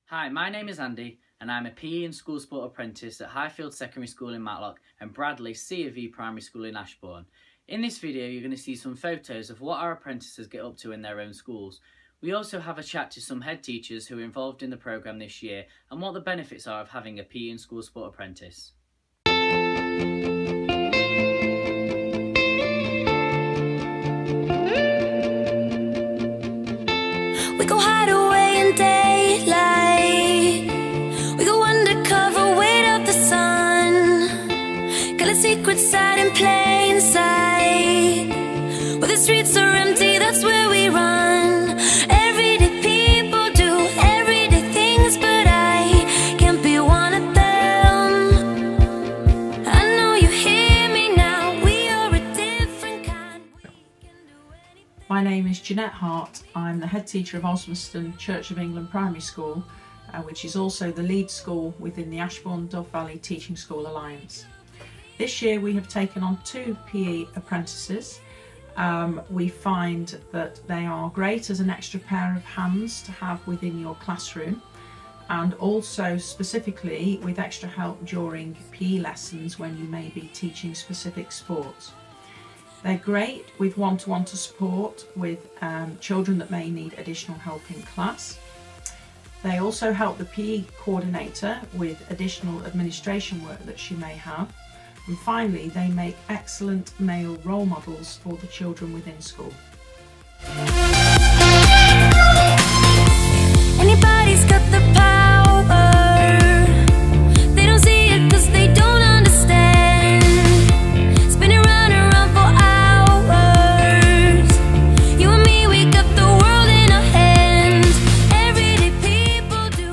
Hi, my name is Andy and I'm a PE and school sport apprentice at Highfield Secondary School in Matlock and Bradley C of E Primary School in Ashbourne. In this video you're going to see some photos of what our apprentices get up to in their own schools. We also have a chat to some head teachers who are involved in the programme this year and what the benefits are of having a PE and school sport apprentice. We go hide away in daylight. We go undercover, wait out the sun. Got a secret side in plain sight. Where the streets are empty, that's where we run. Everyday people do everyday things, but I can't be one of them. I know you hear me now, we are a different kind. My name is Jeanette Hart. I'm the head teacher of Osmaston Church of England Primary School, which is also the lead school within the Ashbourne Dove Valley Teaching School Alliance. This year we have taken on 2 PE apprentices. We find that they are great as an extra pair of hands to have within your classroom, and also specifically with extra help during PE lessons when you may be teaching specific sports. They're great with one-to-one support with children that may need additional help in class. They also help the PE coordinator with additional administration work that she may have. And finally, they make excellent male role models for the children within school. Anybody's got the power. They don't see it 'cause they don't understand. Spinning round and round for hours. You and me, we got the world in our hands. Everyday people do.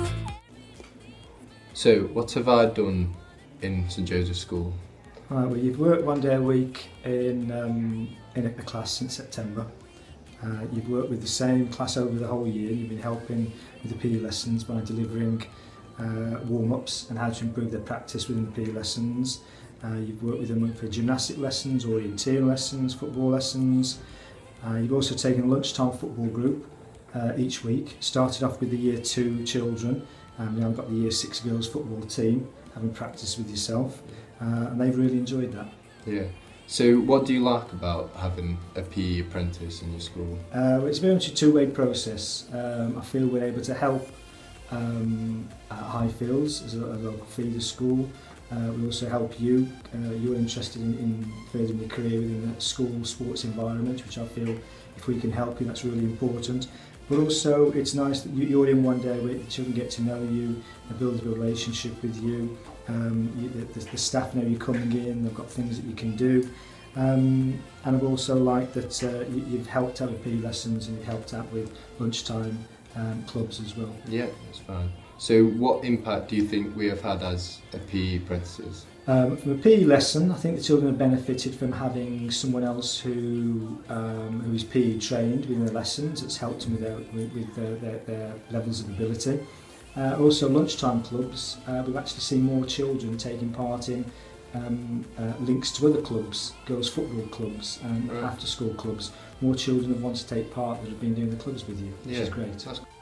So, what have I done in St Joseph's School? Right, well, you've worked one day a week in a class since September. You've worked with the same class over the whole year. You've been helping with the PE lessons by delivering warm-ups and how to improve their practice within the PE lessons. You've worked with them for gymnastic lessons, orienteering lessons, football lessons. You've also taken a lunchtime football group each week. Started off with the Year 2 children, and now we've got the Year 6 girls football team having practice with yourself. And they've really enjoyed that. Yeah. So what do you like about having a PE apprentice in your school? It's very much a two-way process. I feel we're able to help at Highfields as a local feeder school. We also help you. You're interested in furthering your career within the school sports environment, which I feel if we can help you, that's really important. But also it's nice that you're in one day where the children get to know you, they build a relationship with you. The staff know you're coming in, they've got things that you can do. And I've also liked that you've helped out with PE lessons and you've helped out with lunchtime clubs as well. Yeah, that's fine. So what impact do you think we have had as a PE apprentices? From a PE lesson, I think the children have benefited from having someone else who is PE trained within the lessons. It's helped them with their levels of ability. Also lunchtime clubs, we've actually seen more children taking part in links to other clubs, girls football clubs and after school clubs. More children have wanted to take part that have been doing the clubs with you, which is great.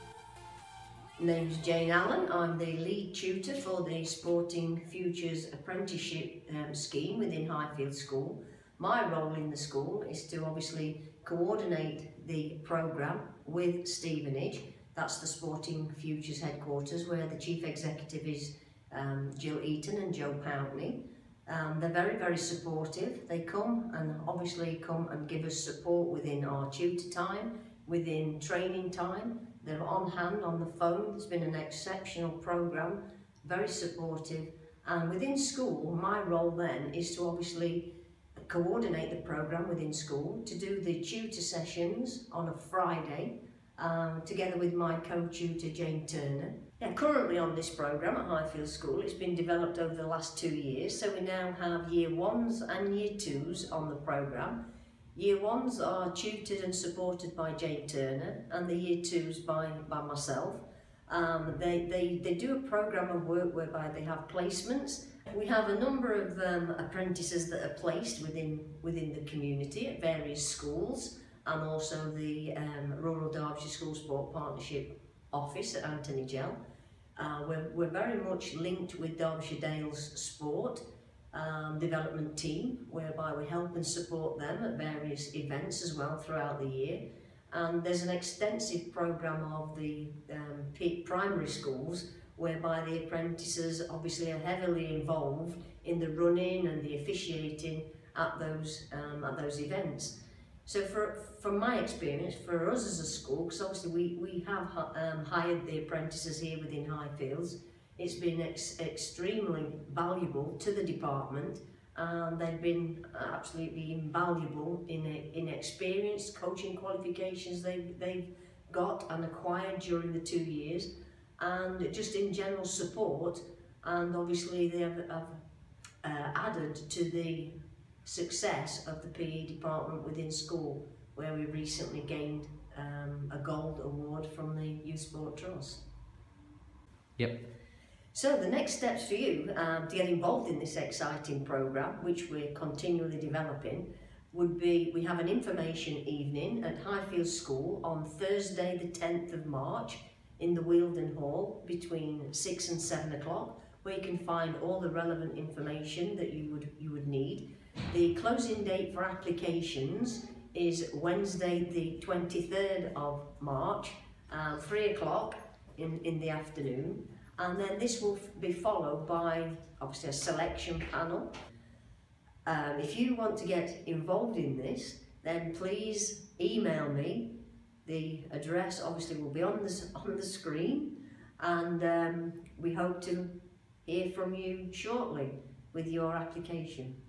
My name is Jayne Allen. I'm the lead tutor for the Sporting Futures Apprenticeship scheme within Highfield School. My role in the school is to obviously coordinate the programme with Stevenage. That's the Sporting Futures headquarters where the chief executive is Jill Eaton and Joe Pountney. They're very, very supportive. They come and give us support within our tutor time, within training time. They're on hand on the phone. There's been an exceptional programme, very supportive. And within school, my role then is to obviously coordinate the programme within school, to do the tutor sessions on a Friday, together with my co-tutor Jane Turner. Yeah, currently on this programme at Highfield School, it's been developed over the last 2 years, so we now have Year 1s and Year 2s on the programme. Year 1s are tutored and supported by Jane Turner, and the Year 2s by myself. They do a programme of work whereby they have placements. We have a number of apprentices that are placed within the community at various schools, and also the Rural Derbyshire School Sport Partnership office at Anthony Gell. We're very much linked with Derbyshire Dales Sport development team, whereby we help and support them at various events as well throughout the year. And there's an extensive programme of the primary schools whereby the apprentices obviously are heavily involved in the running and the officiating at those events. So from my experience, for us as a school, because obviously we have hired the apprentices here within Highfields, it's been extremely valuable to the department, and they've been absolutely invaluable in experience, coaching qualifications they've got and acquired during the 2 years, and just in general support. And obviously they have added to the success of the PE department within school, where we recently gained a gold award from the Youth Sport Trust. Yep. So the next steps for you to get involved in this exciting programme, which we're continually developing, would be, we have an information evening at Highfield School on Thursday the 10th of March in the Wheeldon Hall between 6 and 7 o'clock, where you can find all the relevant information that you would need. The closing date for applications is Wednesday the 23rd of March, 3 o'clock in the afternoon. And then this will be followed by obviously a selection panel. If you want to get involved in this, then please email me. The address obviously will be on the screen, and we hope to hear from you shortly with your application.